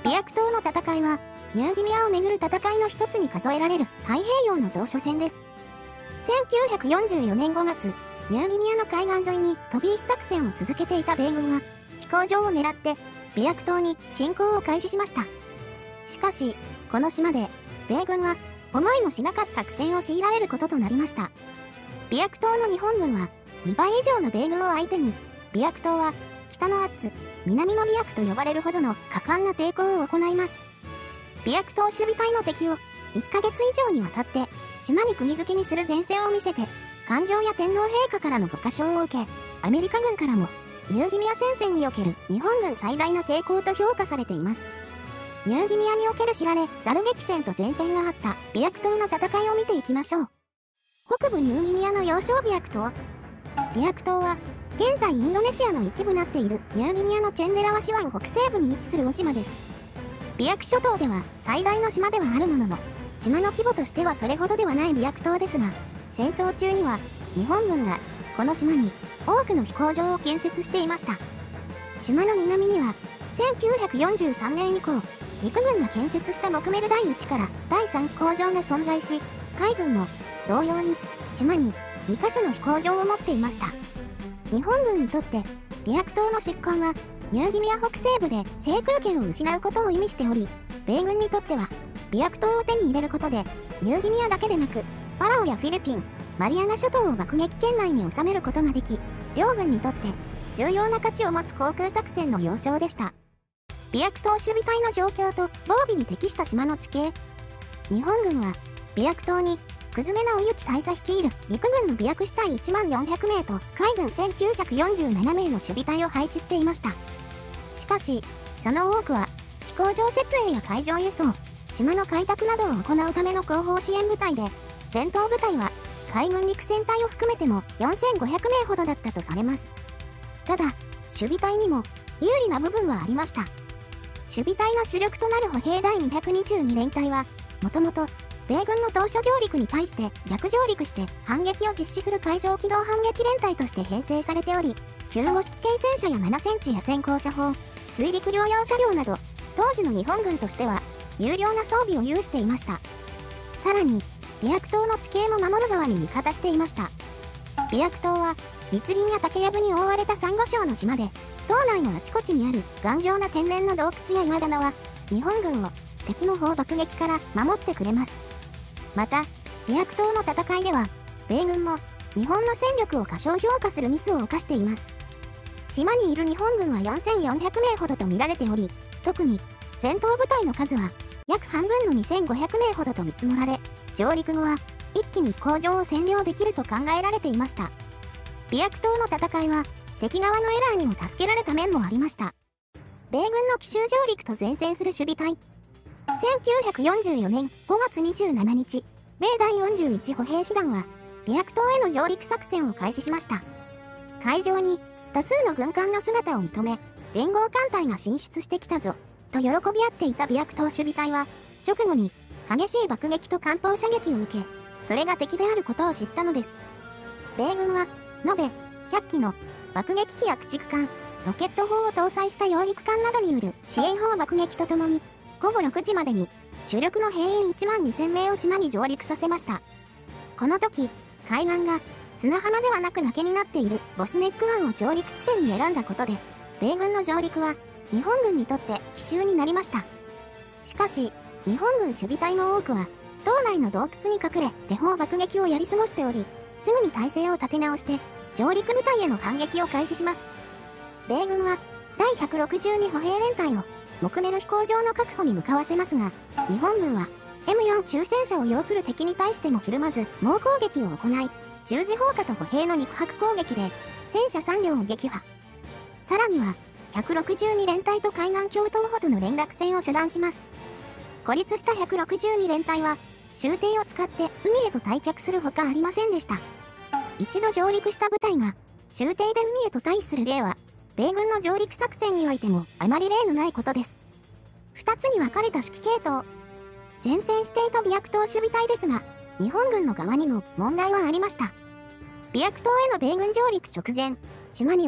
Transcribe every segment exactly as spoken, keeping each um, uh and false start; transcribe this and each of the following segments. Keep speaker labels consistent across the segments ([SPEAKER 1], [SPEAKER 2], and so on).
[SPEAKER 1] ビアク島の戦いはニューギニアをめぐる戦いの一つに数えられる太平洋の同所戦です。せんきゅうひゃくよんじゅうよねんごがつ、ニューギニアの海岸沿いに飛び石作戦を続けていた米軍は飛行場を狙ってビアク島に侵攻を開始しました。しかしこの島で米軍は思いもしなかった苦戦を強いられることとなりました。ビアク島の日本軍はにばい以上の米軍を相手に、ビアク島は北のアッツ、南のビアクと呼ばれるほどの果敢な抵抗を行います。ビアク島守備隊の敵をいっかげつ以上にわたって島に釘付けにする前線を見せて、艦上や天皇陛下からのごか賞を受け、アメリカ軍からもニューギニア戦線における日本軍最大の抵抗と評価されています。ニューギニアにおける知られざる激戦と前線があったビアク島の戦いを見ていきましょう。北部ニューギニアの要衝ビアク島。ビアク島は現在インドネシアの一部なっているニューギニアのチェンデラワシ湾北西部に位置する小島です。ビアク諸島では最大の島ではあるものの、島の規模としてはそれほどではないビアク島ですが、戦争中には日本軍がこの島に多くの飛行場を建設していました。島の南にはせんきゅうひゃくよんじゅうさんねん以降、陸軍が建設した木メルだいいちからだいさん飛行場が存在し、海軍も同様に島ににかしょの飛行場を持っていました。日本軍にとってビアク島の出港はニューギニア北西部で制空権を失うことを意味しており、米軍にとってはビアク島を手に入れることでニューギニアだけでなくパラオやフィリピン、マリアナ諸島を爆撃圏内に収めることができ、両軍にとって重要な価値を持つ航空作戦の要衝でした。ビアク島守備隊の状況と防備に適した島の地形。日本軍はビアク島に久詰直之大佐率いる陸軍のビアク支隊いちまんよんひゃくめいと海軍せんきゅうひゃくよんじゅうななめいの守備隊を配置していました。しかしその多くは飛行場設営や海上輸送、島の開拓などを行うための後方支援部隊で、戦闘部隊は海軍陸戦隊を含めてもよんせんごひゃくめいほどだったとされます。ただ守備隊にも有利な部分はありました。守備隊の主力となる歩兵だいにひゃくにじゅうにれん隊はもともと米軍の当初上陸に対して逆上陸して反撃を実施する海上機動反撃連隊として編成されており、きゅうご式軽戦車やななセンチや先行車砲、水陸両用車両など当時の日本軍としては優良な装備を有していました。さらにビアク島の地形も守る側に味方していました。ビアク島は密林や竹やぶに覆われたサンゴ礁の島で、島内のあちこちにある頑丈な天然の洞窟や岩棚は日本軍を敵の砲爆撃から守ってくれます。またビアク島の戦いでは米軍も日本の戦力を過小評価するミスを犯しています。島にいる日本軍はよんせんよんひゃくめいほどと見られており、特に戦闘部隊の数は約半分のにせんごひゃくめいほどと見積もられ、上陸後は一気に飛行場を占領できると考えられていました。ビアク島の戦いは敵側のエラーにも助けられた面もありました。米軍の奇襲上陸と前線する守備隊。せんきゅうひゃくよんじゅうよねんごがつにじゅうしちにち、米だいよんじゅういち歩兵師団はビアク島への上陸作戦を開始しました。海上に多数の軍艦の姿を認め、連合艦隊が進出してきたぞと喜び合っていたビアク島守備隊は直後に激しい爆撃と艦砲射撃を受け、それが敵であることを知ったのです。米軍は延べひゃっきの爆撃機や駆逐艦、ロケット砲を搭載した揚陸艦などによる支援砲爆撃とともにごごろくじまでに主力の兵員いちまんにせんめいを島に上陸させました。この時海岸が砂浜ではなく崖になっているボスネック湾を上陸地点に選んだことで、米軍の上陸は日本軍にとって奇襲になりました。しかし日本軍守備隊の多くは島内の洞窟に隠れ手砲爆撃をやり過ごしており、すぐに態勢を立て直して上陸部隊への反撃を開始します。米軍はだいひゃくろくじゅうに歩兵連隊を木メル飛行場の確保に向かわせますが、日本軍は エムよん 中戦車を要する敵に対してもひるまず猛攻撃を行い、十字砲火と歩兵の肉薄攻撃で戦車さんりょうを撃破。さらにはひゃくろくじゅうにれん隊と海岸共闘補との連絡線を遮断します。孤立したひゃくろくじゅうにれん隊は舟艇を使って海へと退却するほかありませんでした。一度上陸した部隊が舟艇で海へと退避する例は米軍の上陸作戦においてもあまり例のないことです。ふたつに分かれた指揮系統。前線していたビアク島守備隊ですが、日本軍の側にも問題はありました。ビアク島への米軍上陸直前、島には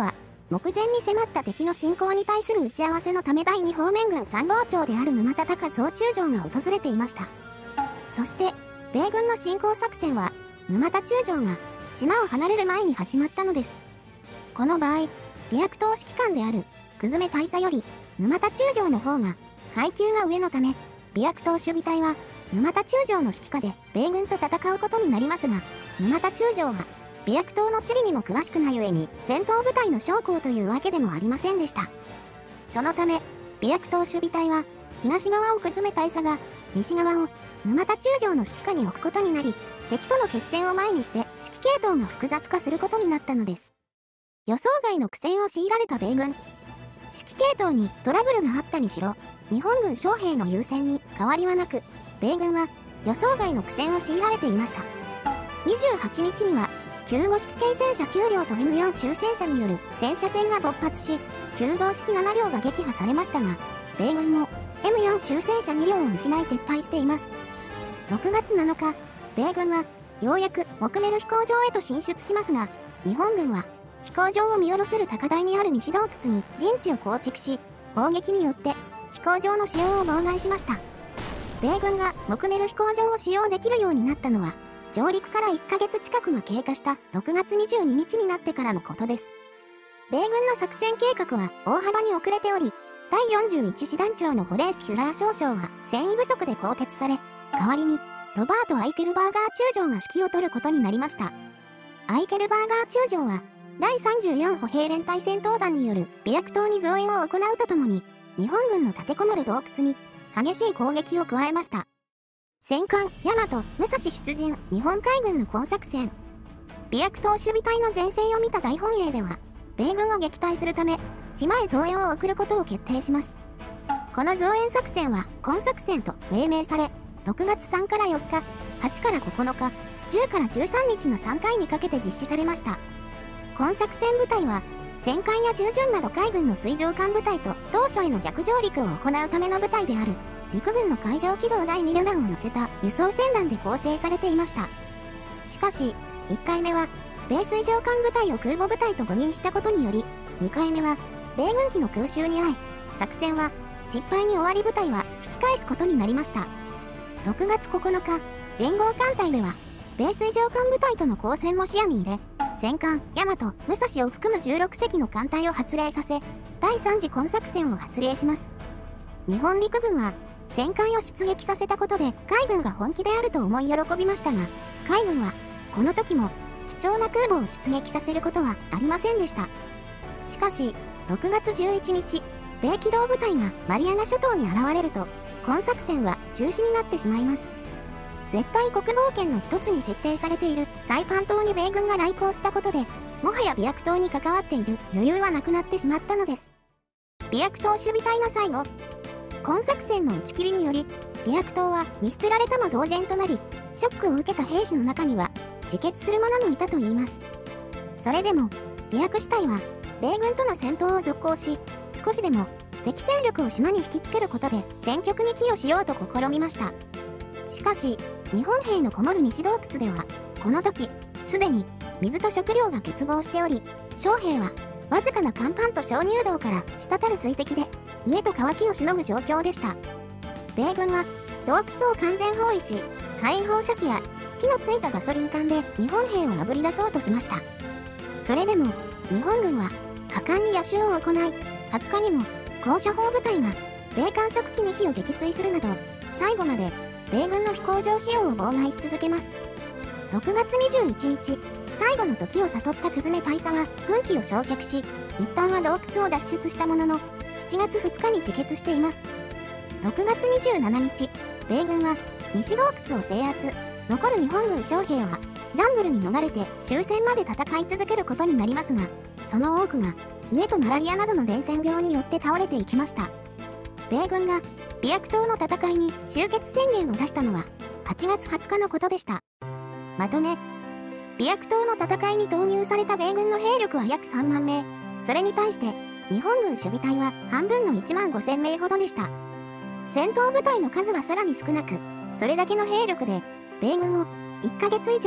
[SPEAKER 1] 目前に迫った敵の侵攻に対する打ち合わせのためだいに方面軍参謀長である沼田隆増中将が訪れていました。そして米軍の侵攻作戦は沼田中将が島を離れる前に始まったのです。この場合尾役島指揮官である久詰大佐より沼田中将の方が階級が上のため、尾役島守備隊は沼田中将の指揮下で米軍と戦うことになりますが、沼田中将は尾役島の地理にも詳しくない上に戦闘部隊の将校というわけでもありませんでした。そのため尾役島守備隊は東側を久詰大佐が西側を沼田中将の指揮下に置くことになり、敵との決戦を前にして指揮系統が複雑化することになったのです。予想外の苦戦を強いられた米軍。指揮系統にトラブルがあったにしろ、日本軍将兵の優先に変わりはなく、米軍は予想外の苦戦を強いられていました。にじゅうはちにちにはきゅうご式軽戦車きゅうりょうと エムよん 中戦車による戦車戦が勃発し、きゅうごう式ななりょうが撃破されましたが、米軍も エムよん 中戦車にりょうを失い撤退しています。ろくがつなのか、米軍はようやくモクメル飛行場へと進出しますが、日本軍は飛行場を見下ろせる高台にある西洞窟に陣地を構築し、砲撃によって飛行場の使用を妨害しました。米軍がモクメル飛行場を使用できるようになったのは、上陸からいっかげつ近くが経過したろくがつにじゅうににちになってからのことです。米軍の作戦計画は大幅に遅れており、だいよんじゅういち師団長のホレース・ヒュラー少将は戦意不足で更迭され、代わりにロバート・アイケルバーガー中将が指揮を執ることになりました。アイケルバーガー中将は、だいさんじゅうよん歩兵連隊戦闘団による尾役島に増援を行うとともに、日本軍の立てこもる洞窟に激しい攻撃を加えました。戦艦大和武蔵出陣日本海軍の今作戦。尾役島守備隊の前線を見た大本営では、米軍を撃退するため、島へ増援を送ることを決定します。この増援作戦は今作戦と命名され、ろくがつさんからよっか、はちからここのか、じゅうからじゅうさんにちのさんかいにかけて実施されました。今作戦部隊は、戦艦や従順など海軍の水上艦部隊と当初への逆上陸を行うための部隊である、陸軍の海上機動だいに旅団を乗せた輸送船団で構成されていました。しかし、いっかいめは、米水上艦部隊を空母部隊と誤認したことにより、にかいめは、米軍機の空襲に遭い、作戦は失敗に終わり部隊は引き返すことになりました。ろくがつここのか、連合艦隊では、米水上艦部隊との交戦も視野に入れ、戦艦大和武蔵を含むじゅうろくせきの艦隊を発令させ、だいさん次今作戦を発令します。日本陸軍は、戦艦を出撃させたことで海軍が本気であると思い喜びましたが、海軍は、この時も、貴重な空母を出撃させることはありませんでした。しかし、ろくがつじゅういちにち、米機動部隊がマリアナ諸島に現れると、今作戦は中止になってしまいます。絶対国防圏の一つに設定されているサイパン島に米軍が来航したことで、もはや尾役島に関わっている余裕はなくなってしまったのです。尾役島守備隊の最後、今作戦の打ち切りにより、尾役島は見捨てられたも同然となり、ショックを受けた兵士の中には、自決する者もいたといいます。それでも、尾役支隊は、米軍との戦闘を続行し、少しでも敵戦力を島に引きつけることで戦局に寄与しようと試みました。しかし、日本兵のこもる西洞窟では、この時、すでに水と食料が欠乏しており、将兵はわずかな甲板と鍾乳洞から滴る水滴で、飢えと渇きをしのぐ状況でした。米軍は洞窟を完全包囲し、火炎放射器や火のついたガソリン管で日本兵をあぶり出そうとしました。それでも、日本軍は果敢に夜襲を行い、はつかにも高射砲部隊が米観測機にきを撃墜するなど、最後まで米軍の飛行場使用を妨害し続けます。ろくがつにじゅういちにち、最後の時を悟った久詰大佐は軍機を焼却し、一旦は洞窟を脱出したものの、しちがつふつかに自決しています。ろくがつにじゅうしちにち、米軍は西洞窟を制圧、残る日本軍将兵はジャングルに逃れて終戦まで戦い続けることになりますが、その多くが飢えとマラリアなどの伝染病によって倒れていきました。米軍が尾役島の戦いに終結宣言を出したのははちがつはつかのことでした。まとめ、尾役島の戦いに投入された米軍の兵力は約さんまんめい、それに対して日本軍守備隊は半分のいちまんごせんめいほどでした。戦闘部隊の数はさらに少なく、それだけの兵力で米軍をいっかげついじょう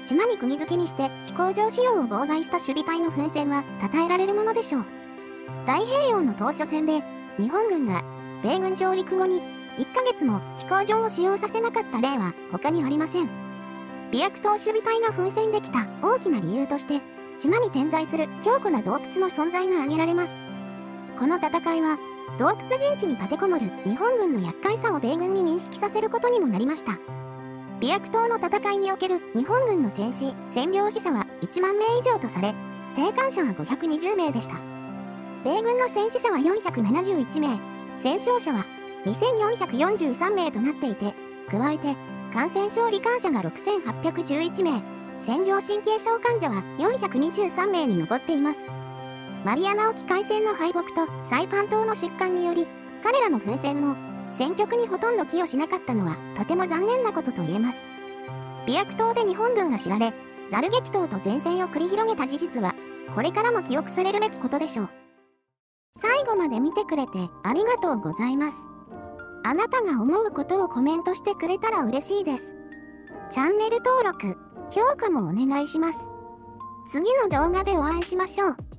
[SPEAKER 1] 島に釘付けにして飛行場使用を妨害した守備隊の奮戦は称えられるものでしょう。太平洋の島嶼戦で日本軍が米軍上陸後にいっかげつも飛行場を使用させなかった例は他にありません。琵琶湖島守備隊が奮戦できた大きな理由として島に点在する強固な洞窟の存在が挙げられます。この戦いは洞窟陣地に立てこもる日本軍の厄介さを米軍に認識させることにもなりました。琵琶湖島の戦いにおける日本軍の戦死・戦病死者はいちまんめい以上とされ、生還者はごひゃくにじゅうめいでした。米軍の戦死者はよんひゃくななじゅういちめい、戦傷者はにせんよんひゃくよんじゅうさんめいとなっていて、加えて感染症罹患者がろくせんはっぴゃくじゅういちめい、線状神経症患者はよんひゃくにじゅうさんめいに上っています。マリアナ沖海戦の敗北とサイパン島の疾患により、彼らの奮戦も戦局にほとんど寄与しなかったのはとても残念なことと言えます。琵琶湖島で日本軍が知られ、ザル激闘と前線を繰り広げた事実は、これからも記憶されるべきことでしょう。最後まで見てくれてありがとうございます。あなたが思うことをコメントしてくれたら嬉しいです。チャンネル登録、評価もお願いします。次の動画でお会いしましょう。